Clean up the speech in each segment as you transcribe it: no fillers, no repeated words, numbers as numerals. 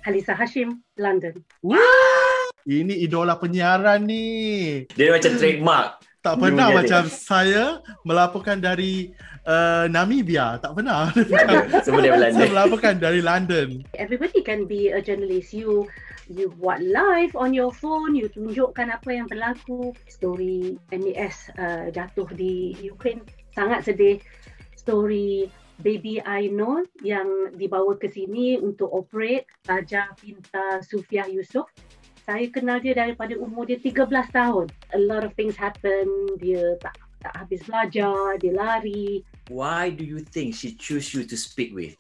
Haliza Hashim, London. Ini idola penyiaran ni. Dia macam trademark. Tak pernah macam saya melaporkan dari Namibia. Tak pernah. Semua dari London. Saya melaporkan dari London. Everybody can be a journalist. You buat live on your phone, you tunjukkan apa yang berlaku. Story MES jatuh di Ukraine, sangat sedih. Story Baby Ainul yang dibawa ke sini untuk operate, Raja Pinta Sufiah Yusof. Saya kenal dia daripada umur dia 13 tahun. A lot of things happen. Dia tak habis belajar, dia lari. Why do you think she choose you to speak with?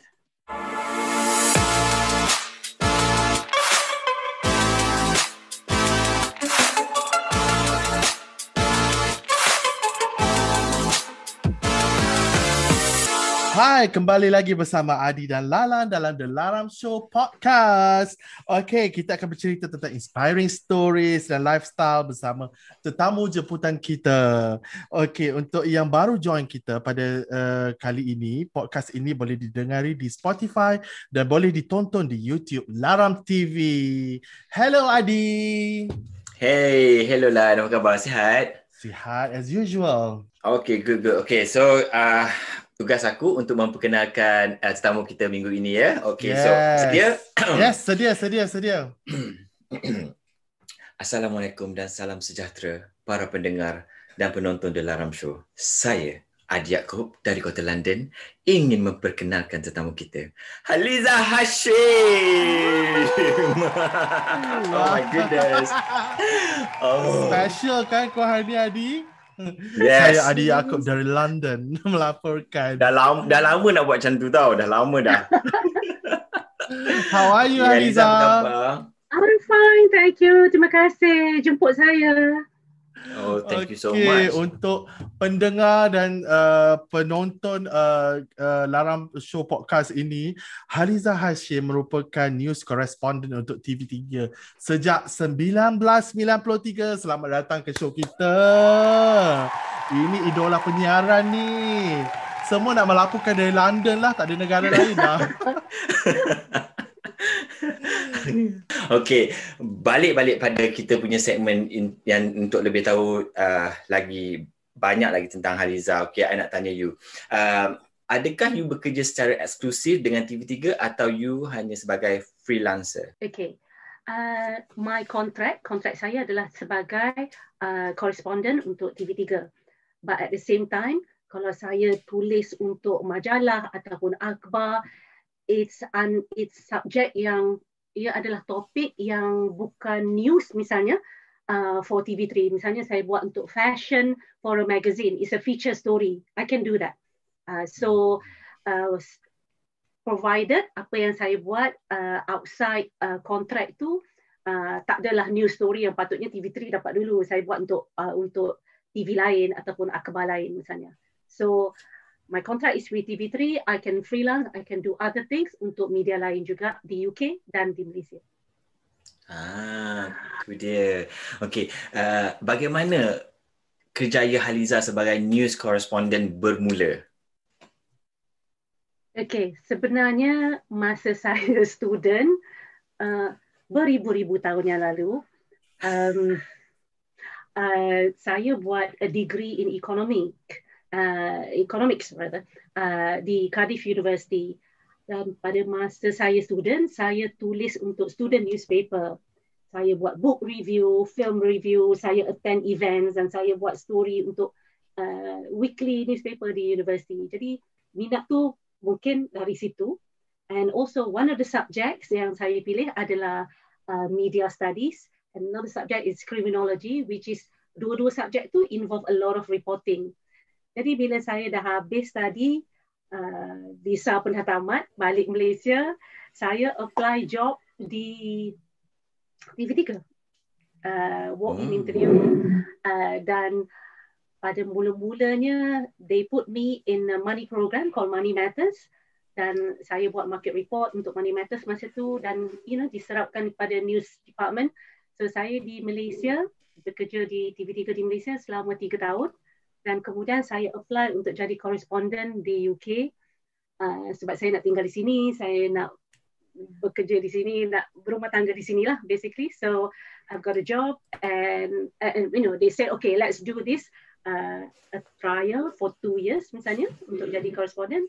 Hai, kembali lagi bersama Adi dan Lalan dalam The Laram Show Podcast. Okey, kita akan bercerita tentang inspiring stories dan lifestyle bersama tetamu jemputan kita. Okey, untuk yang baru join kita pada kali ini, podcast ini boleh didengari di Spotify dan boleh ditonton di YouTube Laram TV. Hello Adi. Hey, hello Lan, apa khabar? Sihat? Sihat as usual. Okay, good. Okay, so tugas aku untuk memperkenalkan tetamu kita minggu ini ya. Okay, yes. So sedia? Yes, sedia. Assalamualaikum dan salam sejahtera para pendengar dan penonton The Laram Show. Saya Adi Yaakob dari kota London ingin memperkenalkan tetamu kita, Haliza Hashim. Oh my goodness. Special kan kau hari ni Adi? Yes. Saya Adi Yaakob dari London melaporkan. Dah lama nak buat macam tu tau. Dah lama dah. How are you, Haliza? I'm fine, thank you. Terima kasih jemput saya. Oh, thank you so much. Untuk pendengar dan penonton Laram Show Podcast ini, Haliza Hashim merupakan news correspondent untuk TV3 sejak 1993. Selamat datang ke show kita. Ini idola penyiaran ni. Semua nak melaporkan dari London lah, tak ada negara lain lah. Okey, balik pada kita punya segmen yang untuk lebih tahu lagi banyak lagi tentang Haliza. Okey, I nak tanya you. Adakah you bekerja secara eksklusif dengan TV3 atau you hanya sebagai freelancer? Okay. My contract saya adalah sebagai correspondent untuk TV3. But at the same time, kalau saya tulis untuk majalah ataupun akhbar, it's subject yang ia adalah topik yang bukan news misalnya for TV3. Misalnya saya buat untuk fashion for a magazine. It's a feature story. I can do that. Provided apa yang saya buat outside contract tu tak adalah news story yang patutnya TV3 dapat dulu. Saya buat untuk TV lain ataupun akhbar lain misalnya. So my contract is with TV3. I can freelance, I can do other things untuk media lain juga di UK dan di Malaysia. Itu dia. Okey, bagaimana kerjaya Haliza sebagai news correspondent bermula? Okey, sebenarnya masa saya student beribu-ribu tahun yang lalu, saya buat a degree in economics di Cardiff University. Dan pada masa saya student, saya tulis untuk student newspaper. Saya buat book review, film review, saya attend events dan saya buat story untuk weekly newspaper di university. Jadi minat tu mungkin dari situ. And also one of the subjects yang saya pilih adalah media studies. And another subject is criminology, which is dua-dua subjek tu involve a lot of reporting. Jadi bila saya dah habis study, visa pun dah tamat, balik Malaysia, saya apply job di TV3. Walk-in interview. Dan pada mula-mulanya, they put me in a money program called Money Matters. Dan saya buat market report untuk Money Matters masa tu dan diserapkan kepada news department. So saya di Malaysia, bekerja di TV3 di Malaysia selama 3 tahun. Dan kemudian saya apply untuk jadi correspondent di UK sebab saya nak tinggal di sini, saya nak bekerja di sini, nak berumah tangga di sini lah basically. So I've got a job and they said okay, let's do this a trial for 2 years misalnya untuk jadi correspondent.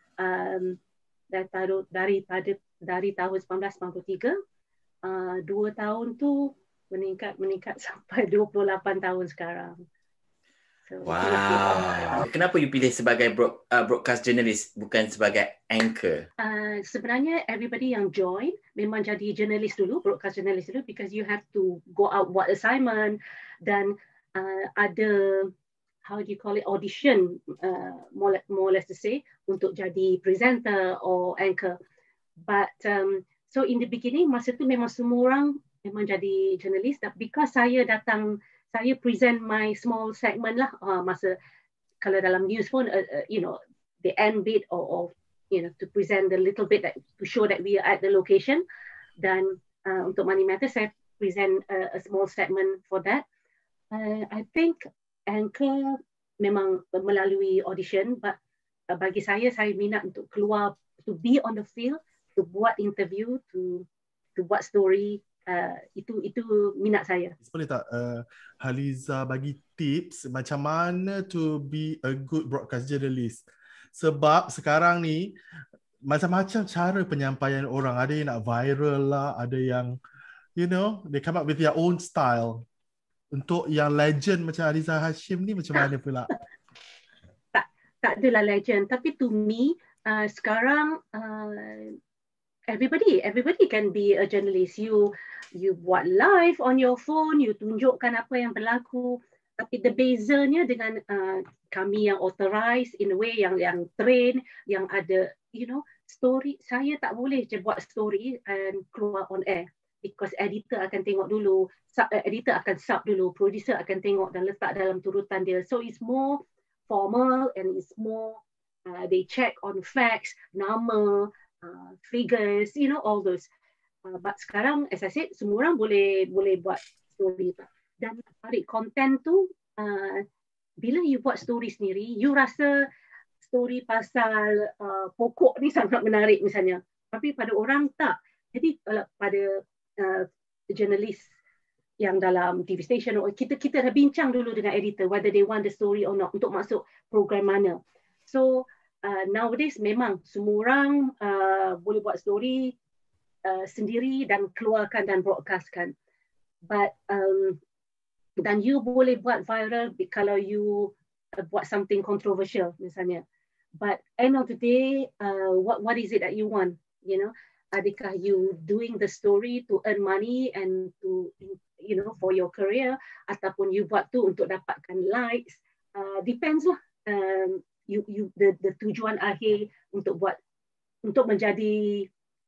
Dari tahun 1993, 2 tahun tu meningkat sampai 28 tahun sekarang. So, wow. Kenapa you pilih sebagai broadcast journalist bukan sebagai anchor? Sebenarnya everybody yang join memang jadi journalist dulu, broadcast journalist dulu, because you have to go out buat assignment dan ada how do you call it, audition, more or less to say, untuk jadi presenter or anchor. But so in the beginning, masa tu memang semua orang memang jadi journalist, because saya present my small segment lah, masa kalau dalam news pun, the end bit or to present a little bit to show that we are at the location. Dan untuk Money Matters, saya present a small segment for that. I think anchor memang melalui audition, but bagi saya minat untuk keluar, to be on the field, to buat interview, to buat story. Itu minat saya. Boleh tak Haliza bagi tips macam mana to be a good broadcast journalist? Sebab sekarang ni macam-macam cara penyampaian orang. Ada yang nak viral lah, ada yang they come up with their own style. Untuk yang legend macam Haliza Hashim ni macam mana pula? Tak adalah legend, tapi to me sekarang everybody can be a journalist. You buat live on your phone, you tunjukkan apa yang berlaku. Tapi the bezanya dengan kami yang authorized in a way yang train, yang ada story. Saya tak boleh je buat story and keluar on air, because editor akan tengok dulu, editor akan sub dulu, producer akan tengok dan letak dalam turutan dia. So it's more formal and it's more they check on facts, nama, figures, all those. But sekarang, as I said, semua orang boleh buat story. Dan tarik content tu, bila you buat story sendiri, you rasa story pasal pokok ni sangat menarik misalnya. Tapi pada orang tak. Jadi pada journalist yang dalam TV station, kita dah bincang dulu dengan editor whether they want the story or not untuk masuk program mana. So nowadays memang semua orang boleh buat story sendiri dan keluarkan dan broadcastkan. But dan you boleh buat viral kalau you buat something controversial misalnya. But end of the day, what is it that you want? Adakah you doing the story to earn money and to for your career, ataupun you buat tu untuk dapatkan likes? Depends lah. The tujuan akhir untuk menjadi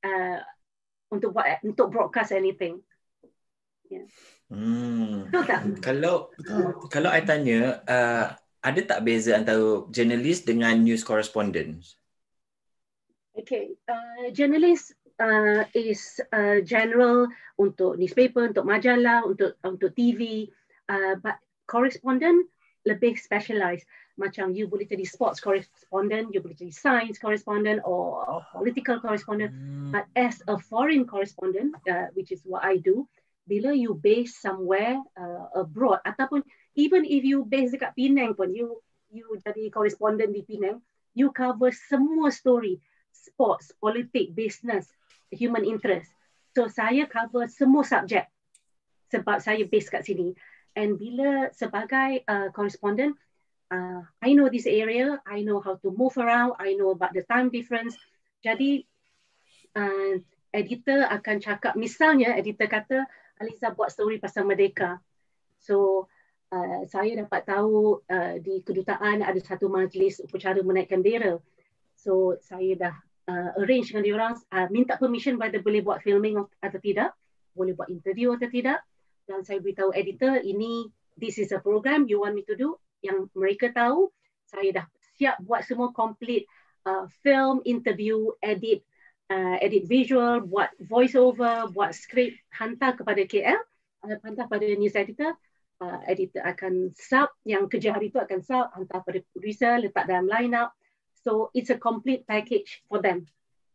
untuk broadcast anything. Yeah. Betul tak? Kalau I tanya, ada tak beza antara journalist dengan news correspondent? Okay, journalist is general untuk newspaper, untuk majalah, untuk TV, but correspondent lebih specialized. Macam you boleh jadi sports correspondent, you boleh jadi science correspondent or political correspondent. But as a foreign correspondent, which is what I do, bila you base somewhere abroad, ataupun even if you base dekat Penang pun, you jadi correspondent di Penang, you cover semua story, sports, politik, business, human interest. So saya cover semua subjek sebab saya base kat sini. And bila sebagai correspondent, I know this area, I know how to move around, I know about the time difference. Jadi editor akan cakap, misalnya editor kata Haliza buat story pasal Merdeka. So saya dapat tahu di kedutaan ada satu majlis upacara menaikkan bendera. So saya dah arrange dengan diorang, minta permission whether boleh buat filming atau tidak, boleh buat interview atau tidak. Dan saya beritahu editor, this is a program you want me to do. Yang mereka tahu, saya dah siap buat semua complete film, interview, edit visual, buat voice over, buat script, hantar kepada KL, hantar pada news editor. Editor akan sub, yang kerja hari tu akan sub, hantar pada producer, letak dalam line up. So it's a complete package for them.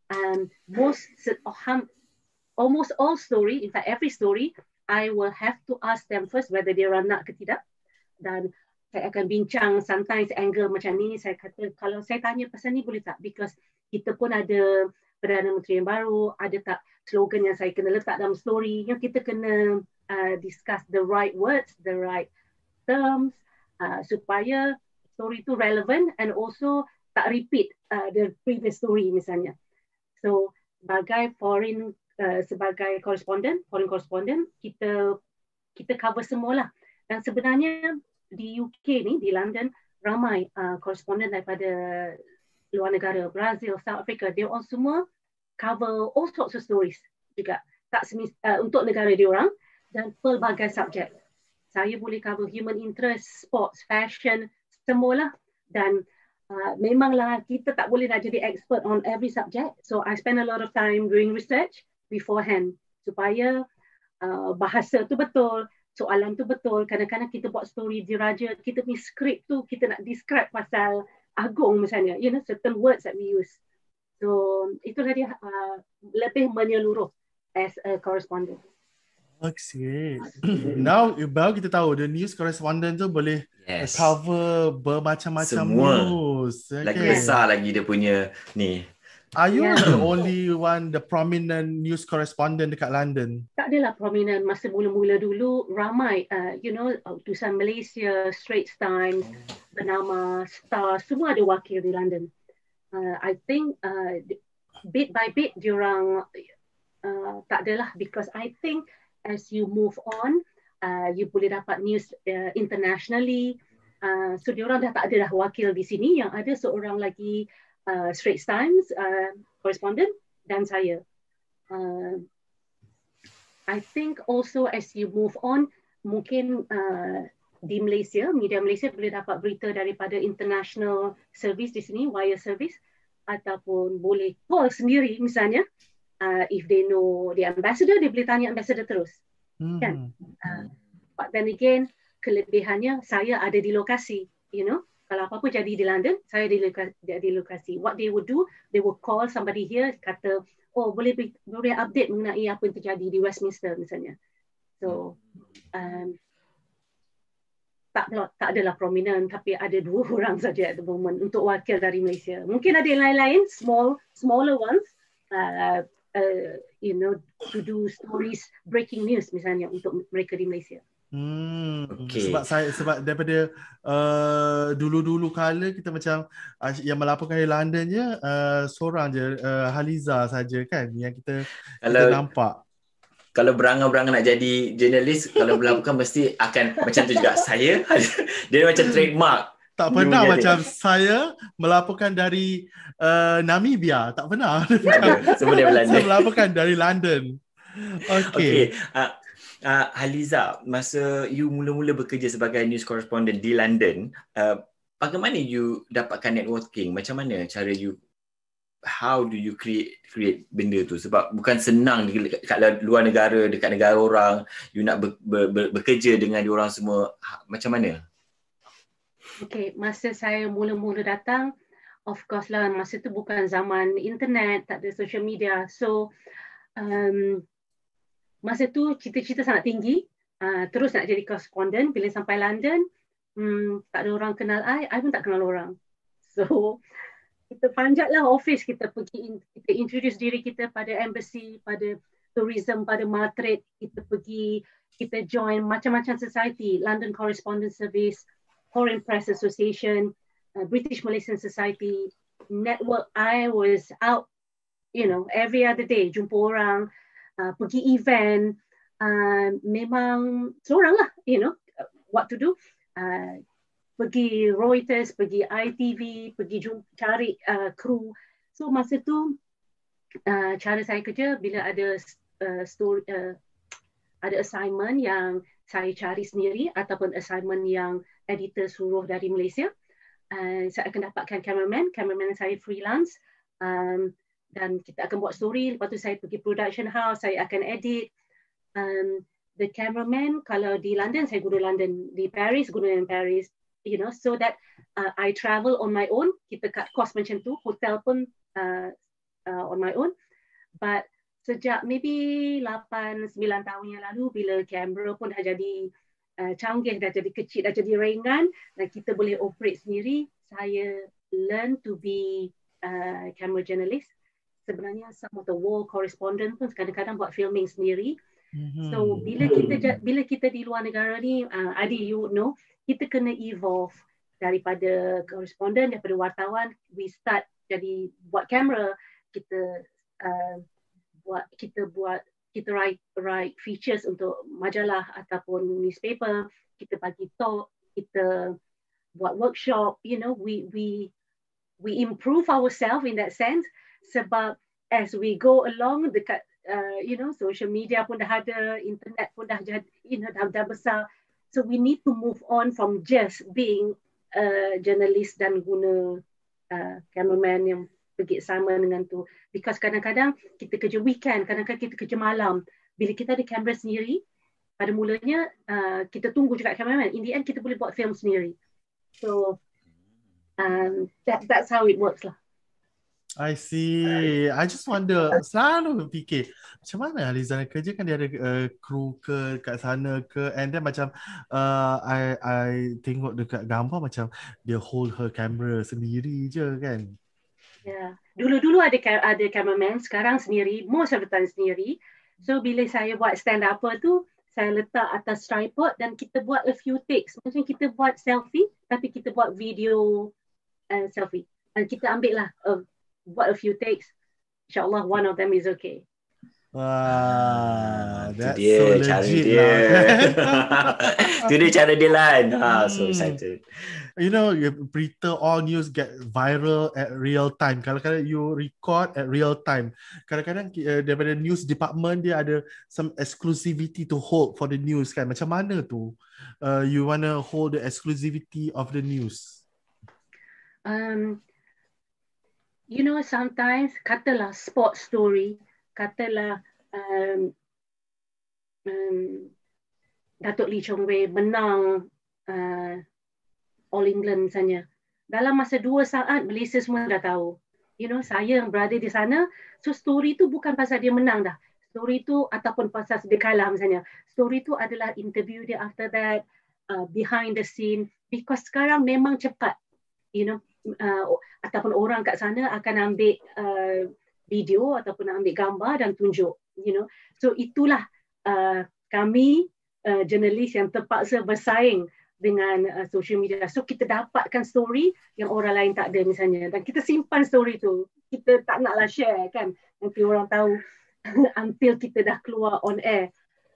almost all story, in fact every story, I will have to ask them first whether dia orang nak ke tidak. Dan saya akan bincang sometimes angle macam ni. Saya kata kalau saya tanya pasal ni boleh tak? Because kita pun ada Perdana Menteri yang baru, ada tak slogan yang saya kena letak dalam story, yang kita kena discuss the right words, the right terms, supaya story tu relevant and also tak repeat the previous story misalnya. So sebagai foreign correspondent, kita cover semualah. Dan sebenarnya di UK ni, di London, ramai correspondent daripada luar negara, Brazil, South Africa, dia orang semua cover all sorts of stories juga. Untuk negara dia orang dan pelbagai subjek. Saya boleh cover human interest, sports, fashion, semualah. Dan memanglah kita tak boleh nak jadi expert on every subject. So I spend a lot of time doing research beforehand supaya bahasa tu betul, soalan tu betul. Kadang-kadang kita buat story diraja, kita punya skrip tu kita nak describe pasal agung misalnya, certain words that we use. So itulah dia lebih menyeluruh as a correspondent. Okay. Now baru kita tahu the news correspondent tu boleh cover bermacam-macam news. Okay. Lagi besar lagi dia punya ni. Are you the only one, the prominent news correspondent dekat London? Tak adalah prominent. Masa mula-mula dulu ramai, utusan Malaysia, Straits Times, Bernama, Star, semua ada wakil di London. I think bit by bit diorang tak adalah, because I think as you move on, you boleh dapat news internationally. So diorang dah tak ada dah wakil di sini. Yang ada seorang lagi Straits Times correspondent dan saya. I think also as you move on, mungkin di Malaysia, media Malaysia boleh dapat berita daripada international service di sini, wire service, ataupun boleh call sendiri misalnya. If they know the ambassador, dia boleh tanya ambassador terus. Kan? But then again, kelebihannya saya ada di lokasi, Kalau apa-apa jadi di London, saya di lokasi. What they would do, they would call somebody here, kata, oh boleh update mengenai apa yang terjadi di Westminster misalnya. So, tak adalah prominent, tapi ada 2 orang saja at the moment untuk wakil dari Malaysia. Mungkin ada yang lain-lain, smaller ones, to do stories, breaking news misalnya untuk mereka di Malaysia. Okay. Sebab daripada dulu-dulu kala kita macam yang melaporkan di London je seorang je, Haliza saja kan yang kita nampak. Kalau berangan-berangan nak jadi jurnalis, kalau melaporkan mesti akan macam tu juga. Saya dia macam trademark. Tak pernah macam saya melaporkan dari Namibia, tak pernah. Semua dari London. Saya melaporkan dari London. Okay. Haliza, masa you mula-mula bekerja sebagai news correspondent di London, bagaimana you dapatkan networking? Macam mana cara you, how do you create benda tu? Sebab bukan senang dekat luar negara, dekat negara orang, you nak bekerja dengan diorang semua. Macam mana? Okay, masa saya mula-mula datang, of course lah, masa tu bukan zaman internet, tak ada social media. So, masa tu cita-cita sangat tinggi, terus nak jadi correspondent. Bila sampai London, tak ada orang kenal I pun tak kenal orang. So, kita panjatlah office, kita introduce diri kita pada embassy, pada tourism, pada Madrid, kita join macam-macam society, London Correspondent Service, Foreign Press Association, British Malaysian Society, network. I was out, every other day, jumpa orang, pergi event, memang seorang lah, what to do. Pergi Reuters, pergi ITV, pergi cari kru. So masa tu cara saya kerja, bila ada ada assignment yang saya cari sendiri ataupun assignment yang editor suruh dari Malaysia, saya akan dapatkan cameraman saya freelance, dan kita akan buat story. Lepas tu saya pergi production house, saya akan edit. The cameraman, kalau di London, saya guna London. Di Paris, guna Paris. So that I travel on my own. Kita cut cost macam tu. Hotel pun on my own. But sejak maybe 8-9 tahun yang lalu, bila kamera pun dah jadi canggih, dah jadi kecil, dah jadi ringan, dan kita boleh operate sendiri, saya learn to be camera journalist. Sebenarnya some of the war correspondent pun kadang-kadang buat filming sendiri. So bila kita di luar negara ni, Adi, you know, kita kena evolve daripada correspondent, daripada wartawan. We start jadi buat kamera, kita write features untuk majalah ataupun newspaper, kita bagi talk, kita buat workshop, you know, we improve ourselves in that sense, sebab as we go along dekat you know, social media pun dah ada, internet pun dah jadi, you know, dah besar. So we need to move on from just being a journalist dan guna cameraman yang pergi sama dengan tu. Because kadang-kadang kita kerja weekend, kadang-kadang kita kerja malam. Bila kita ada kamera sendiri, pada mulanya kita tunggu juga cameraman. In the end, kita boleh buat film sendiri. So that's how it works lah. I see. I just wonder, selalu fikir macam mana Aliza nak kerja, kan dia ada kru ke kat sana ke, and then macam I tengok dekat gambar macam dia hold her camera sendiri je kan. Yeah. Dulu ada cameraman, sekarang sendiri, most of the time sendiri. So bila saya buat stand up tu, saya letak atas tripod dan kita buat a few takes. Macam kita buat selfie, tapi kita buat video selfie. Dan kita ambil lah buat a few takes. InsyaAllah one of them is okay. Wah, that's dia, so cara legit dia. lah. Itu dia cara dia Lan. So excited. You know, berita all news get viral at real time. Kadang-kadang you record at real time. Kadang-kadang daripada news department dia ada some exclusivity to hold for the news kan. Macam mana tu? You wanna hold the exclusivity of the news? You know, sometimes katalah sports story, katalah Datuk Lee Chong Wei menang All England misalnya. Dalam masa 2 saat, Malaysia semua dah tahu. You know, saya yang berada di sana, so story tu bukan pasal dia menang dah. Story tu ataupun pasal dia kalah misalnya. Story tu adalah interview dia after that, behind the scene. Because sekarang memang cepat, you know, ataupun orang kat sana akan ambil video ataupun ambil gambar dan tunjuk, you know. So itulah kami jurnalis yang terpaksa bersaing dengan social media. So kita dapatkan story yang orang lain tak ada misalnya, dan kita simpan story tu. Kita tak naklah share kan, nanti orang tahu until kita dah keluar on air.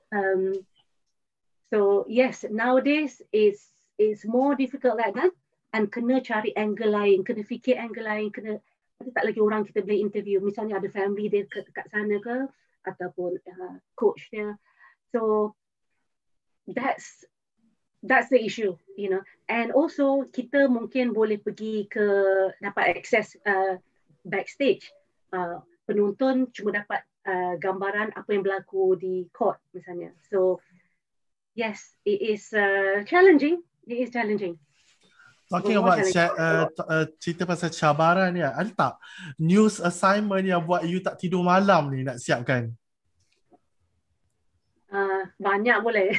So yes, nowadays is more difficult like that. And kena cari angle lain, kena fikir angle lain, kena ada tak lagi orang kita boleh interview. Misalnya ada family dia kat sana ke, ataupun coach dia. So that's the issue, you know. And also kita mungkin boleh pergi ke dapat access backstage. Penonton cuma dapat gambaran apa yang berlaku di court misalnya. So yes, it is challenging. It is challenging. Talking about cerita pasal cabaran ni, ada tak news assignment yang buat you tak tidur malam ni nak siapkan? Banyak boleh.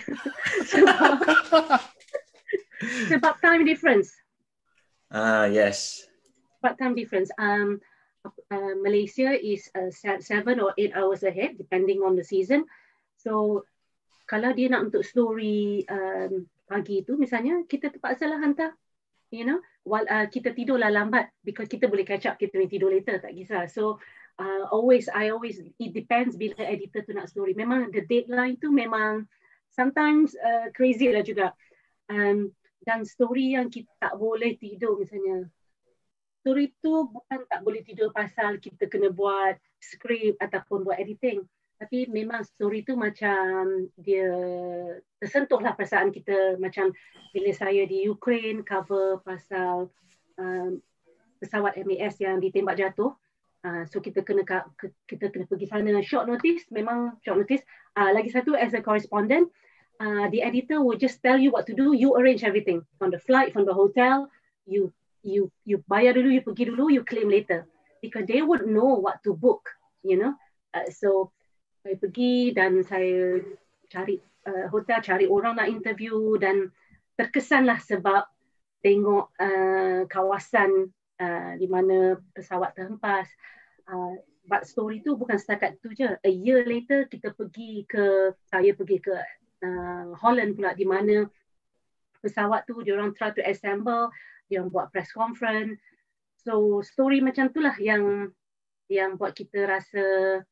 Sebab time difference. Yes. Sebab time difference. Malaysia is 7 or 8 hours ahead depending on the season. So kalau dia nak untuk story pagi tu misalnya, kita terpaksalah hantar. You know, while kita tidurlah lambat because kita boleh catch up, kita boleh tidur later, tak kisah. So I always it depends bila editor tu nak story. Memang the deadline tu memang sometimes crazy lah juga. Dan story yang kita tak boleh tidur misalnya, story tu bukan tak boleh tidur pasal kita kena buat script ataupun buat editing, tapi memang story tu macam dia tersentuhlah perasaan kita. Macam bila saya di Ukraine cover pasal pesawat MAS yang ditembak jatuh, so kita kena pergi sana short notice, memang short notice. Lagi satu, as a correspondent, the editor will just tell you what to do. You arrange everything from the flight, from the hotel. You bayar dulu, you pergi dulu, you claim later. because they would know what to book, you know. So saya pergi dan saya cari hotel, cari orang nak interview, dan terkesanlah sebab tengok kawasan di mana pesawat terhempas. But story tu bukan setakat tu je. A year later saya pergi ke Holland pula, di mana pesawat tu diorang try to assemble, diorang buat press conference. So story macam tu lah yang buat kita rasa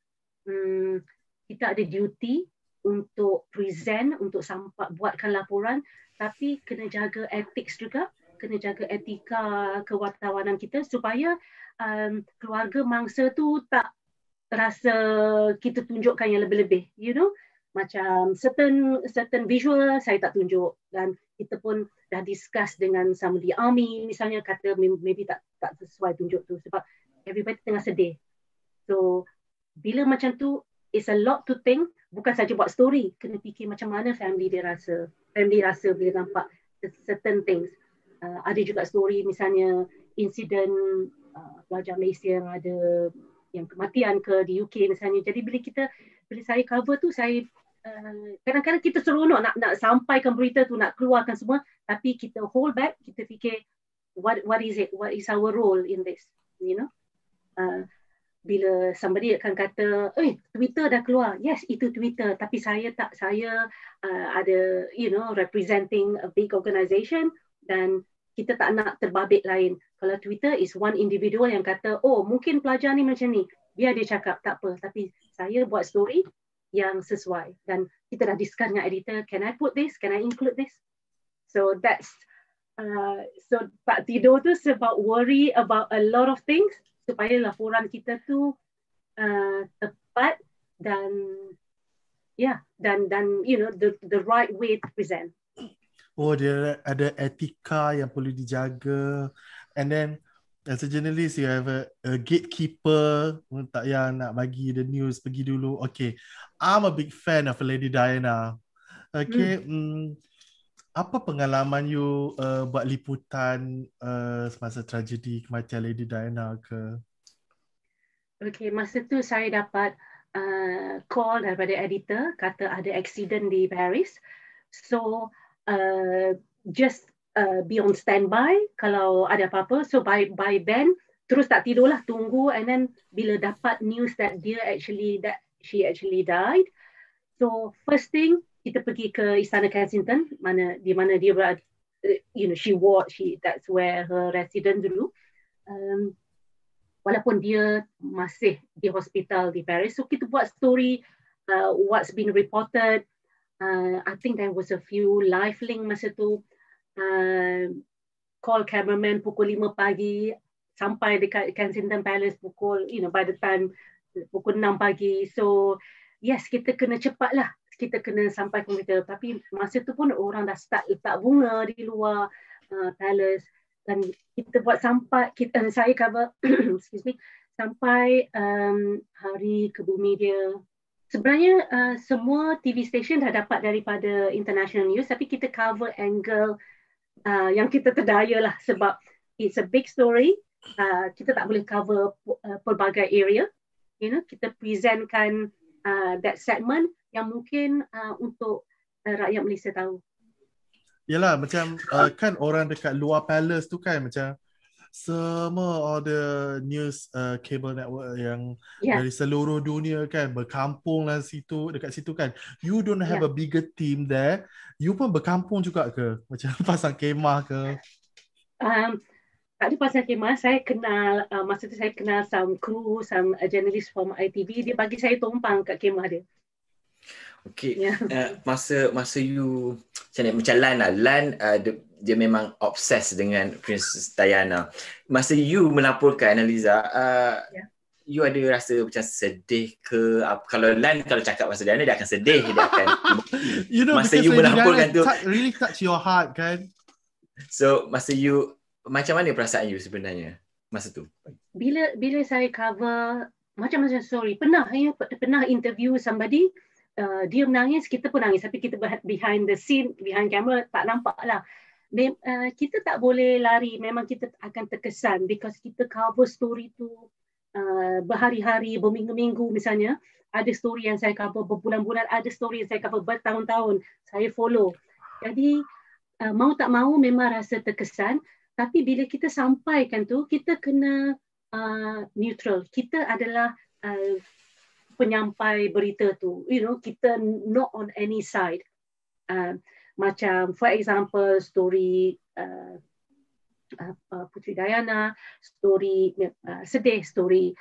kita ada duty untuk present, untuk buatkan laporan, tapi kena jaga ethics juga, kena jaga etika kewartawanan kita supaya keluarga mangsa tu tak rasa kita tunjukkan yang lebih-lebih, you know. Macam certain visual saya tak tunjuk, dan kita pun dah discuss dengan sama di army misalnya, kata maybe tak sesuai tunjuk tu sebab everybody tengah sedih. So bila macam tu, it's a lot to think. Bukan saja buat story, kena fikir macam mana family rasa bila nampak certain things. Ada juga story misalnya insiden pelajar Malaysia yang ada yang kematian di UK misalnya. Jadi bila saya cover tu, saya kadang-kadang kita seronok nak sampaikan berita tu, nak keluarkan semua, tapi kita hold back, kita fikir what is our role in this, you know. Bila somebody akan kata, Twitter dah keluar. Yes, itu Twitter. Tapi saya ada, you know, representing a big organisation, dan kita tak nak terbabit lain. Kalau Twitter is one individual yang kata, mungkin pelajar ni macam ni, biar dia cakap, tak apa. Tapi saya buat story yang sesuai. Dan kita dah discuss dengan editor, can I put this? Can I include this? So that's, so tak tidur tu sebab worry about a lot of things, supaya laporan kita tu tepat dan you know the right way to present. Dia ada etika yang perlu dijaga, and then as a journalist you have a gatekeeper, tak yang nak bagi the news pergi dulu. Okay, I'm a big fan of Lady Diana. Okay, apa pengalaman you buat liputan semasa tragedi kematian Lady Diana ke? Okay, masa tu saya dapat call daripada editor, kata ada accident di Paris. So just be on standby kalau ada apa-apa. So by then terus tak tidurlah, tunggu, and then bila dapat news that she actually died. So first thing, kita pergi ke Istana Kensington, di mana dia berada, you know, that's where her resident dulu. Walaupun dia masih di hospital di Paris, so kita buat story what's been reported. I think there was a few live link masa tu. Call cameraman pukul 5 pagi, sampai dekat Kensington Palace pukul, you know, by the time pukul 6 pagi. So yes, kita kena cepat lah. Kita kena sampai komputer. Tapi masa tu pun orang dah start letak bunga di luar palace, dan kita buat sampai saya cover excuse me, sampai hari kebumi dia. Sebenarnya semua TV station dah dapat daripada international news, tapi kita cover angle yang kita terdaya lah, sebab it's a big story. Kita tak boleh cover pelbagai area, you know. Kita presentkan that segment yang mungkin untuk rakyat Malaysia tahu. Yalah, macam kan orang dekat luar palace tu kan, macam semua all the news cable network yang dari seluruh dunia kan berkampung lah dekat situ kan. You don't have a bigger team there. You pun berkampung juga ke? Macam pasang kemah ke? Tak ada pasang kemah. Saya kenal, masa tu saya kenal some crew, some journalist from ITV. Dia bagi saya tumpang kat kemah dia. Okay, masa you macam Lan dia memang obses dengan Princess Diana. Masa you melaporkan, Analiza, you ada rasa macam sedih ke? Kalau Lan kalau cakap pasal Diana, dia akan sedih, dia akan you know, masa you melaporkan tu really touch your heart kan. So masa you, macam mana perasaan you sebenarnya masa tu? Bila saya cover macam-macam story, pernah interview somebody, dia menangis, kita pun nangis, tapi kita behind the scene, behind camera tak nampak lah. Kita tak boleh lari, memang kita akan terkesan because kita cover story tu berhari-hari, berminggu-minggu misalnya. Ada story yang saya cover berbulan-bulan, ada story yang saya cover bertahun-tahun. Saya follow. Jadi mau tak mau memang rasa terkesan. Tapi bila kita sampaikan tu, kita kena neutral. Kita adalah penyampai berita tu. Kita not on any side. Macam for example story Puteri Diana, story sedih, story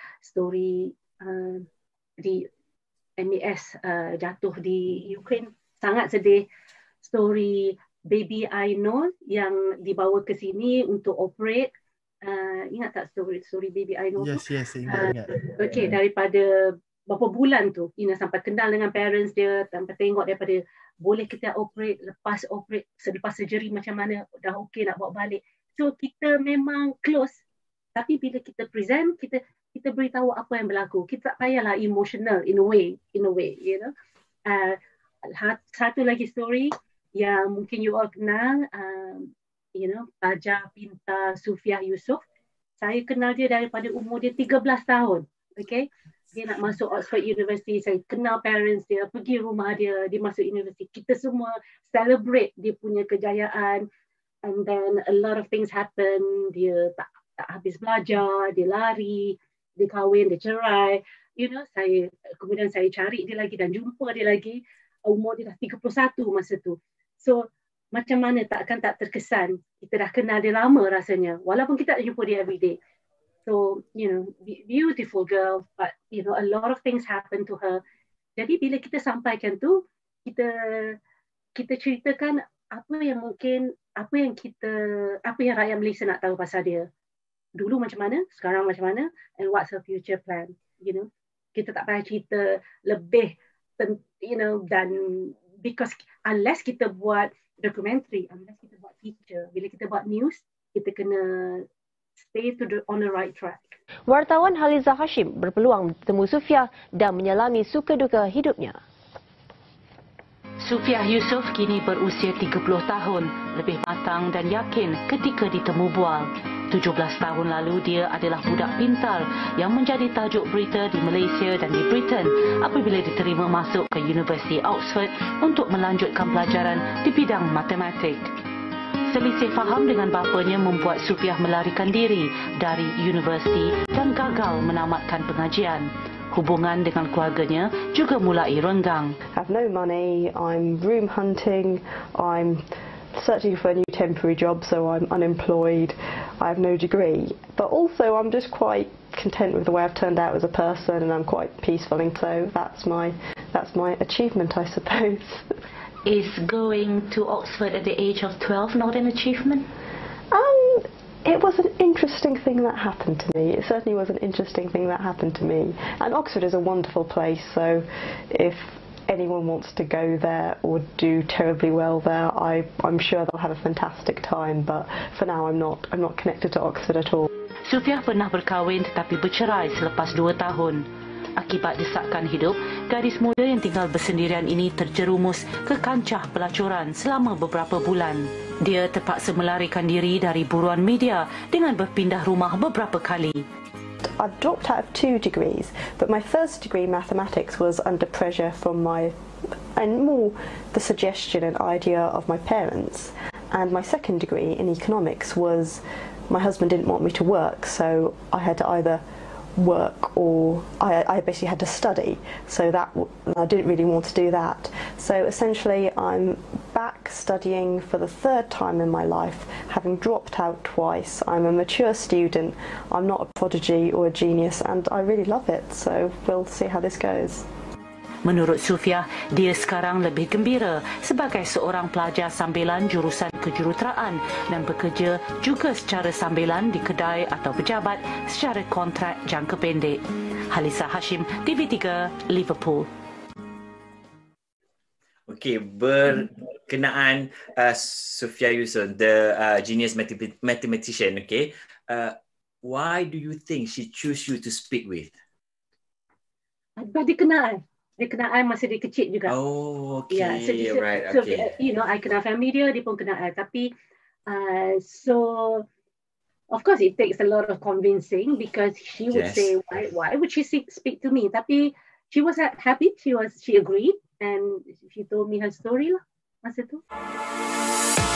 di MAS jatuh di Ukraine, sangat sedih. Story baby Ainul yang dibawa ke sini untuk operate. Ingat tak story baby Ainul tu? Yes, ingat. Okay, daripada berapa bulan tu, sampai kenal dengan parents dia, sampai tengok daripada boleh kita operate, lepas surgery macam mana, dah okay nak bawa balik. So kita memang close, tapi bila kita present, kita beritahu apa yang berlaku. Kita tak payahlah emotional in a way, Satu lagi story yang mungkin you all kenal, pelajar pintar Sufiah Yusof. Saya kenal dia daripada umur dia 13 tahun. Okay? Dia nak masuk Oxford University, saya kenal parents dia, pergi rumah dia, dia masuk universiti. Kita semua celebrate dia punya kejayaan. And then a lot of things happen. Dia tak habis belajar, dia lari, dia kahwin, dia cerai. Kemudian saya cari dia lagi dan jumpa dia lagi. Umur dia dah 31 masa tu. So, macam mana tak terkesan. Kita dah kenal dia lama rasanya. Walaupun kita tak jumpa dia every day. So, beautiful girl, but, a lot of things happen to her. Jadi, bila kita sampaikan tu, kita ceritakan apa yang rakyat Malaysia nak tahu pasal dia. Dulu macam mana, sekarang macam mana, and what's her future plan, Kita tak payah cerita lebih, dan because unless kita buat documentary, unless kita buat feature, bila kita buat news, kita kena stay on the right track. Wartawan Haliza Hashim berpeluang bertemu Sufiah dan menyelami suka duka hidupnya. Sufiah Yusof kini berusia 30 tahun, lebih matang dan yakin ketika ditemu bual. 17 tahun lalu dia adalah budak pintar yang menjadi tajuk berita di Malaysia dan di Britain apabila diterima masuk ke Universiti Oxford untuk melanjutkan pelajaran di bidang matematik. Selisih faham dengan bapanya membuat Sufiah melarikan diri dari universiti dan gagal menamatkan pengajian. Hubungan dengan keluarganya juga mulai renggang. I have no money, I'm room hunting, I'm searching for a new temporary job, so I'm unemployed, I have no degree. But also I'm just quite content with the way I've turned out as a person, and I'm quite peaceful, and so that's my achievement, I suppose. Is going to Oxford at the age of 12 not an achievement? It was an interesting thing that happened to me. It certainly was an interesting thing that happened to me. And Oxford is a wonderful place, so if anyone wants to go there or do terribly well there, I'm sure they'll have a fantastic time. But for now, I'm not connected to Oxford at all. Sufiah pernah berkahwin tetapi bercerai selepas 2 tahun. Akibat desakan hidup, gadis muda yang tinggal bersendirian ini terjerumus ke kancah pelacuran selama beberapa bulan. Dia terpaksa melarikan diri dari buruan media dengan berpindah rumah beberapa kali. I've dropped out of 2 degrees, but my first degree mathematics was under pressure from and more the suggestion and idea of my parents. And my second degree in economics was my husband didn't want me to work, so I had to either work or I basically had to study, so that I didn't really want to do that. So essentially I'm back studying for the 3rd time in my life, having dropped out twice. I'm a mature student, I'm not a prodigy or a genius, and I really love it, so we'll see how this goes. Menurut Sufiah, dia sekarang lebih gembira sebagai seorang pelajar sambilan jurusan kejuruteraan dan bekerja juga secara sambilan di kedai atau pejabat secara kontrak jangka pendek. Haliza Hashim, TV3, Liverpool. Okey, berkenaan Sufiah Yusof, the genius mathematician, okay. Why do you think she choose you to speak with? Sebab dia kenal I masa dia kecil juga. Oh, okay. Yeah, Right, okay. So, I kenal family dia pun kenal I. Tapi, so, Of course, it takes a lot of convincing because she would Yes. say, why would she speak to me? Tapi she was happy. She agreed, and she told me her story lah masa tu.